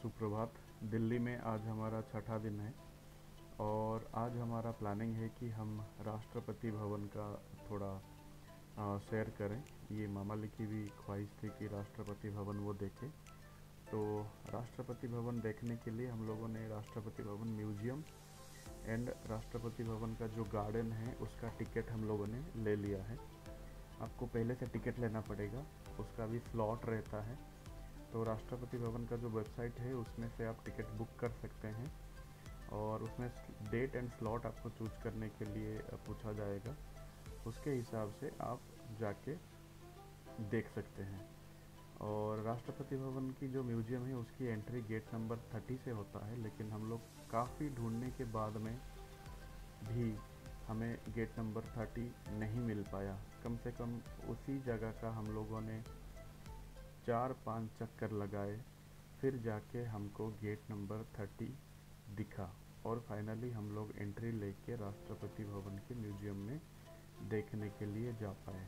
सुप्रभात। दिल्ली में आज हमारा छठा दिन है और आज हमारा प्लानिंग है कि हम राष्ट्रपति भवन का थोड़ा सैर करें। ये मामाली की भी ख्वाहिश थी कि राष्ट्रपति भवन वो देखें। तो राष्ट्रपति भवन देखने के लिए हम लोगों ने राष्ट्रपति भवन म्यूजियम एंड राष्ट्रपति भवन का जो गार्डन है उसका टिकट हम लोगों ने ले लिया है। आपको पहले से टिकट लेना पड़ेगा, उसका भी स्लॉट रहता है। तो राष्ट्रपति भवन का जो वेबसाइट है उसमें से आप टिकट बुक कर सकते हैं और उसमें डेट एंड स्लॉट आपको चूज करने के लिए पूछा जाएगा। उसके हिसाब से आप जाके देख सकते हैं। और राष्ट्रपति भवन की जो म्यूजियम है उसकी एंट्री गेट नंबर 30 से होता है, लेकिन हम लोग काफ़ी ढूंढने के बाद में भी हमें गेट नंबर 30 नहीं मिल पाया। कम से कम उसी जगह का हम लोगों ने 4-5 चक्कर लगाए, फिर जाके हमको गेट नंबर 30 दिखा और फाइनली हम लोग एंट्री लेके राष्ट्रपति भवन के म्यूजियम में देखने के लिए जा पाए।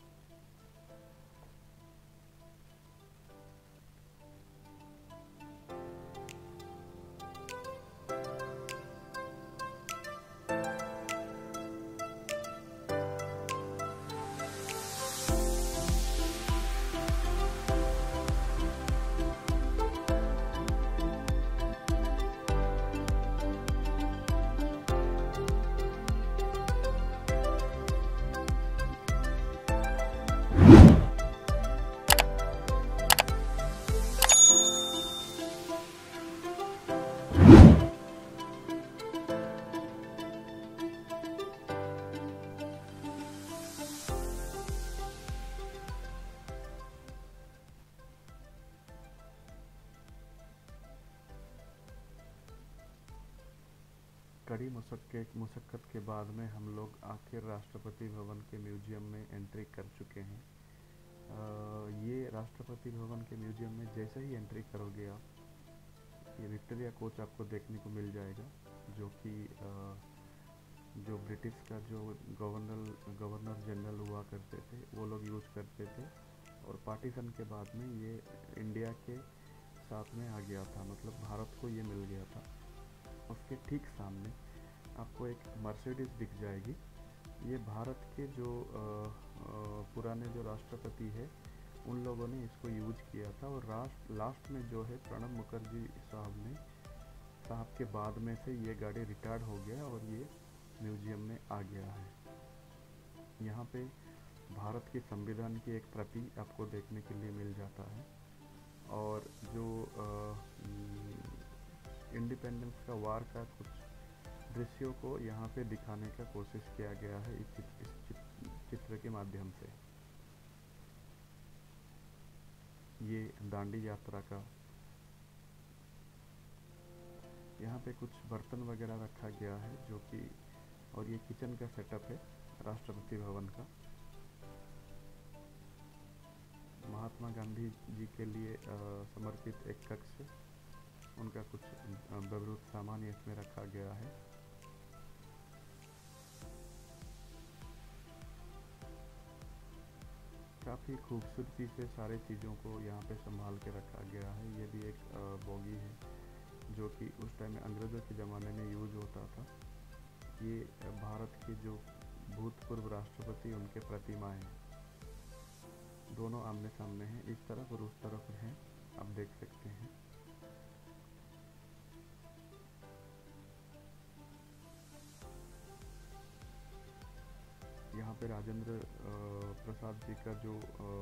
कड़ी मुशक्क़त के बाद में हम लोग आखिर राष्ट्रपति भवन के म्यूजियम में एंट्री कर चुके हैं। ये राष्ट्रपति भवन के म्यूजियम में जैसे ही एंट्री करोगे आप, ये विक्टोरिया कोच आपको देखने को मिल जाएगा, जो कि जो ब्रिटिश का जो गवर्नर जनरल हुआ करते थे वो लोग यूज़ करते थे। और पार्टीशन के बाद में ये इंडिया के साथ में आ गया था, मतलब भारत को ये मिल गया था। उसके ठीक सामने आपको एक मर्सिडीज दिख जाएगी। ये भारत के जो पुराने जो राष्ट्रपति है उन लोगों ने इसको यूज किया था। और लास्ट में जो है प्रणब मुखर्जी साहब के बाद में से ये गाड़ी रिटायर्ड हो गया और ये म्यूजियम में आ गया है। यहाँ पे भारत के संविधान की एक प्रति आपको देखने के लिए मिल जाता है और जो इंडिपेंडेंस का वार का कुछ दृश्यों को यहाँ पे दिखाने का कोशिश किया गया है इस चित्र के माध्यम से। ये दांडी यात्रा का यहाँ पे कुछ बर्तन वगैरह रखा गया है जो कि, और ये किचन का सेटअप है राष्ट्रपति भवन का। महात्मा गांधी जी के लिए समर्पित एक कक्ष, उनका कुछ व्यवहृत सामान इसमें रखा गया है। काफ़ी खूबसूरती से सारे चीज़ों को यहाँ पे संभाल के रखा गया है। ये भी एक बोगी है जो कि उस टाइम में अंग्रेज़ों के ज़माने में यूज होता था। ये भारत के जो भूतपूर्व राष्ट्रपति उनके प्रतिमाएं हैं, दोनों आमने सामने हैं, इस तरफ और उस तरफ हैं, आप देख सकते हैं। यहाँ पे राजेंद्र प्रसाद जी का जो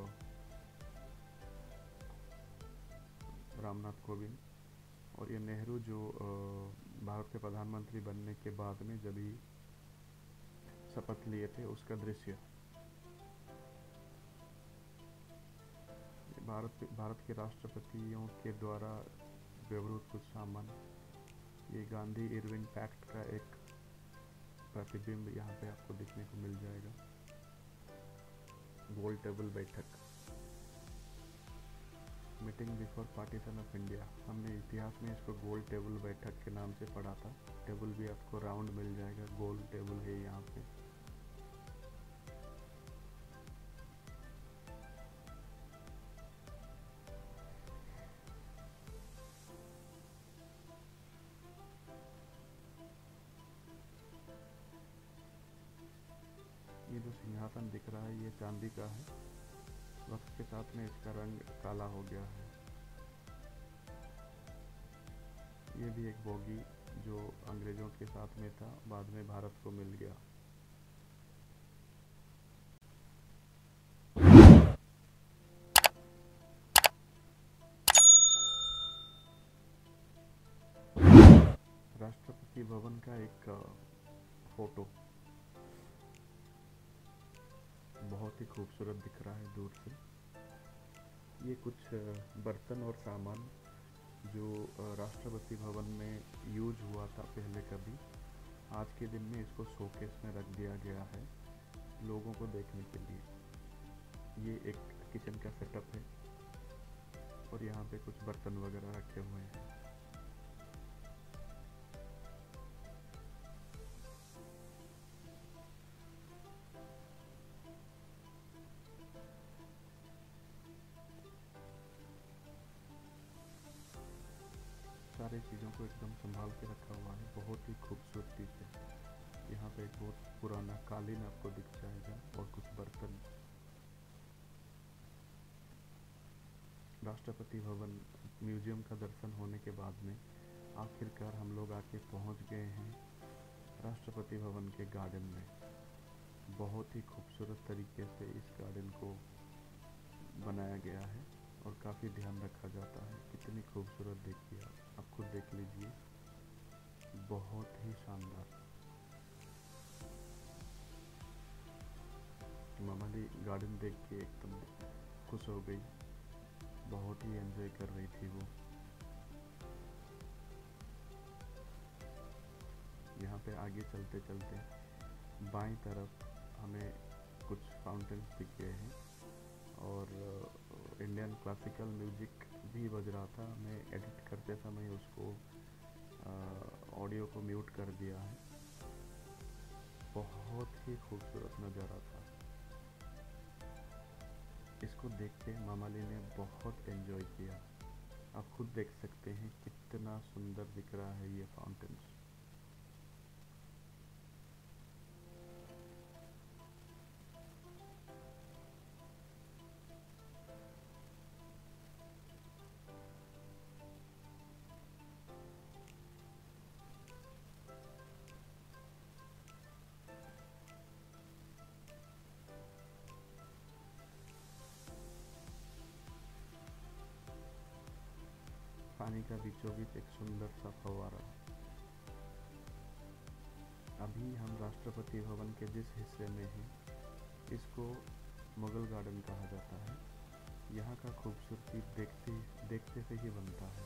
रामनाथ कोविंद, और ये नेहरू जो भारत के प्रधानमंत्री बनने के बाद में जब ही शपथ लिए थे उसका दृश्य। भारत के राष्ट्रपतियों के द्वारा व्यवहृत कुछ सामान, ये गांधी इरविन पैक्ट का एक प्रतिबिंब यहाँ पे आपको देखने को मिल जाएगा। गोल टेबल बैठक, meeting before partition of India, हमने इतिहास में इसको गोल टेबल बैठक के नाम से पढ़ा था। टेबल भी आपको राउंड मिल जाएगा, गोल टेबल है यहाँ पे। दिख रहा है ये चांदी का है, वक्त के साथ में इसका रंग काला हो गया है। ये भी एक बोगी जो अंग्रेज़ों के साथ में था, बाद में भारत को मिल गया। राष्ट्रपति भवन का एक फोटो बहुत ही खूबसूरत दिख रहा है दूर से। ये कुछ बर्तन और सामान जो राष्ट्रपति भवन में यूज हुआ था पहले कभी, आज के दिन में इसको शोकेस में रख दिया गया है लोगों को देखने के लिए। ये एक किचन का सेटअप है और यहाँ पे कुछ बर्तन वगैरह रखे हुए हैं। सारी चीज़ों को एकदम संभाल के रखा हुआ है बहुत ही खूबसूरती से। यहाँ पे एक बहुत पुराना कालीन आपको दिख जाएगा और कुछ बर्तन। राष्ट्रपति भवन म्यूजियम का दर्शन होने के बाद में आखिरकार हम लोग आके पहुँच गए हैं राष्ट्रपति भवन के गार्डन में। बहुत ही खूबसूरत तरीके से इस गार्डन को बनाया गया है और काफ़ी ध्यान रखा जाता है। कितनी खूबसूरत देखिए, आप खुद देख लीजिए, बहुत ही शानदार। मामाली गार्डन देख के एकदम खुश हो गई, बहुत ही एंजॉय कर रही थी वो। यहाँ पे आगे चलते चलते बाईं तरफ हमें कुछ फाउंटेन्स दिख गए हैं और इंडियन क्लासिकल म्यूजिक भी बज रहा था। मैं एडिट करते समय उसको ऑडियो को म्यूट कर दिया है। बहुत ही खूबसूरत नज़ारा था। इसको देख के मामाली ने बहुत एंजॉय किया। आप खुद देख सकते हैं कितना सुंदर दिख रहा है ये फाउंटेन्स। पानी का बीचों बीच एक सुंदर सा फव्वारा। अभी हम राष्ट्रपति भवन के जिस हिस्से में हैं इसको मुगल गार्डन कहा जाता है। यहाँ का खूबसूरती देखते देखते से ही बनता है।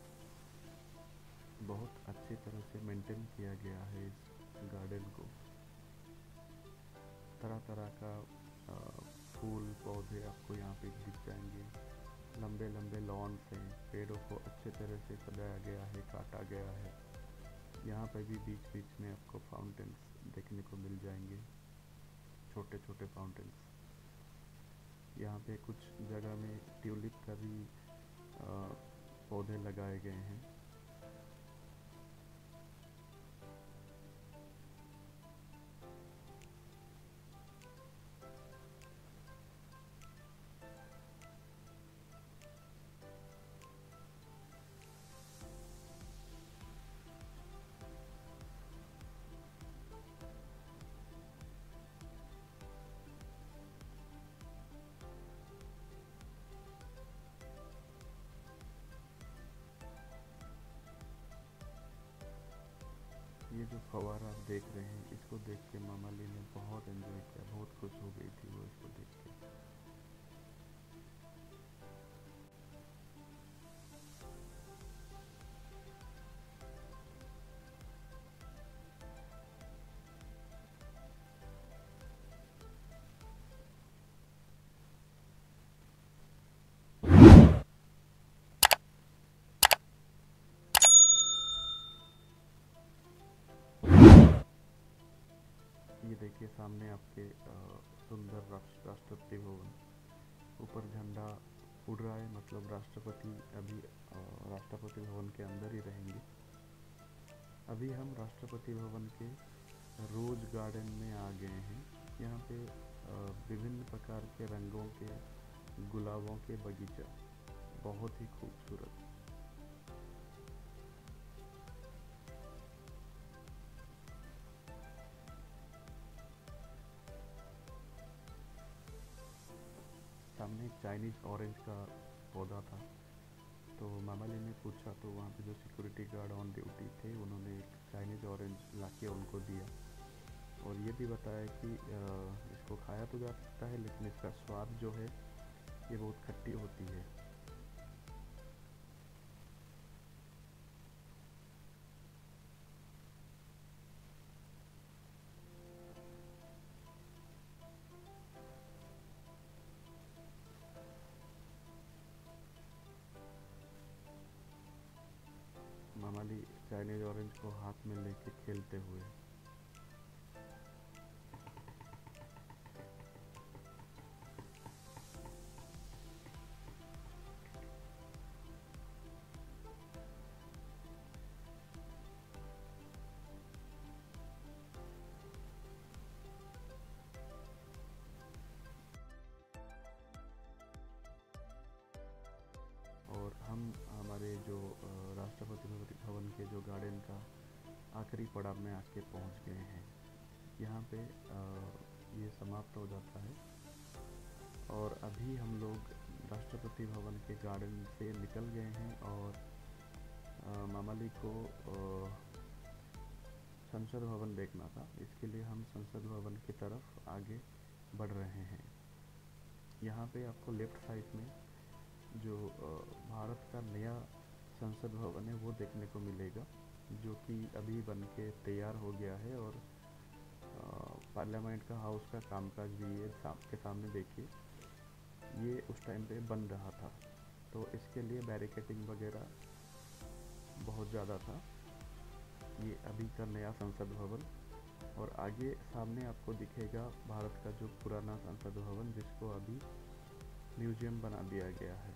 बहुत अच्छी तरह से मेंटेन किया गया है इस गार्डन को। तरह तरह का फूल पौधे आपको यहाँ पे दिख जाएंगे। लंबे लंबे लॉन्स हैं, पेड़ों को अच्छे तरह से सजाया गया है, काटा गया है। यहाँ पर भी बीच बीच में आपको फाउंटेन्स देखने को मिल जाएंगे, छोटे छोटे फाउंटेन्स। यहाँ पे कुछ जगह में ट्यूलिप का भी पौधे लगाए गए हैं। ये जो फव्वारा आप देख रहे हैं, इसको देख के मामाली ने बहुत एंजॉय किया, बहुत खुश हो गई थी वो इसको देख के। ये देखिए सामने आपके सुंदर राष्ट्रपति भवन, ऊपर झंडा उड़ रहा है, मतलब राष्ट्रपति अभी राष्ट्रपति भवन के अंदर ही रहेंगे। अभी हम राष्ट्रपति भवन के रोज गार्डन में आ गए हैं। यहाँ पे विभिन्न प्रकार के रंगों के गुलाबों के बगीचा, बहुत ही खूबसूरत। सामने एक चाइनीज़ ऑरेंज का पौधा था, तो मामाली ने पूछा तो वहाँ पे जो सिक्योरिटी गार्ड ऑन ड्यूटी थे उन्होंने एक चाइनीज़ ऑरेंज लाके उनको दिया और ये भी बताया कि इसको खाया तो जा सकता है लेकिन इसका स्वाद जो है ये बहुत खट्टी होती है। मामाली चाइनीज़ ऑरेंज को हाथ में लेके खेलते हुए। और हम हमारे जो राष्ट्रपति भवन के जो गार्डन का आखिरी पड़ाव में आके पहुंच गए हैं। यहाँ पे ये समाप्त हो जाता है और अभी हम लोग राष्ट्रपति भवन के गार्डन से निकल गए हैं और मामाली को संसद भवन देखना था, इसके लिए हम संसद भवन की तरफ आगे बढ़ रहे हैं। यहाँ पे आपको लेफ्ट साइड में जो भारत का नया संसद भवन है वो देखने को मिलेगा, जो कि अभी बन के तैयार हो गया है और पार्लियामेंट का हाउस का कामकाज भी ये आपके सामने देखिए, ये उस टाइम पे बन रहा था, तो इसके लिए बैरिकेडिंग वगैरह बहुत ज़्यादा था। ये अभी का नया संसद भवन और आगे सामने आपको दिखेगा भारत का जो पुराना संसद भवन जिसको अभी म्यूजियम बना दिया गया है।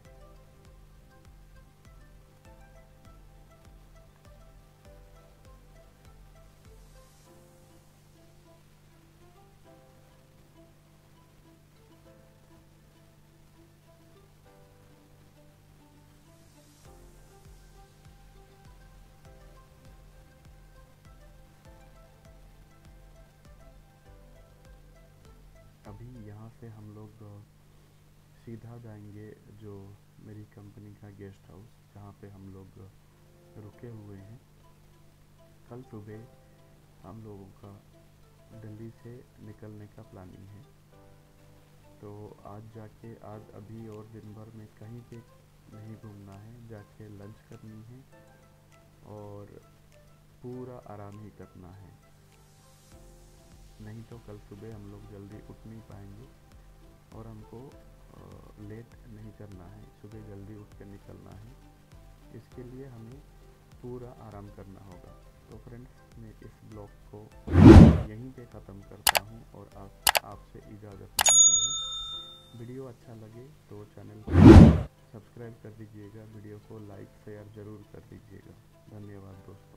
अभी यहाँ से हम लोग सीधा जाएंगे जो मेरी कंपनी का गेस्ट हाउस, जहाँ पे हम लोग रुके हुए हैं। कल सुबह हम लोगों का दिल्ली से निकलने का प्लानिंग है, तो आज अभी और दिन भर में कहीं पे नहीं घूमना है, जाके लंच करनी है और पूरा आराम ही करना है। नहीं तो कल सुबह हम लोग जल्दी उठ नहीं पाएंगे और हमको लेट नहीं करना है, सुबह जल्दी उठ के निकलना है, इसके लिए हमें पूरा आराम करना होगा। तो फ्रेंड्स, मैं इस ब्लॉग को यहीं पे ख़त्म करता हूँ और आपसे इजाज़त मांगता हूँ। वीडियो अच्छा लगे तो चैनल को सब्सक्राइब कर दीजिएगा, वीडियो को लाइक शेयर ज़रूर कर दीजिएगा। धन्यवाद दोस्तों।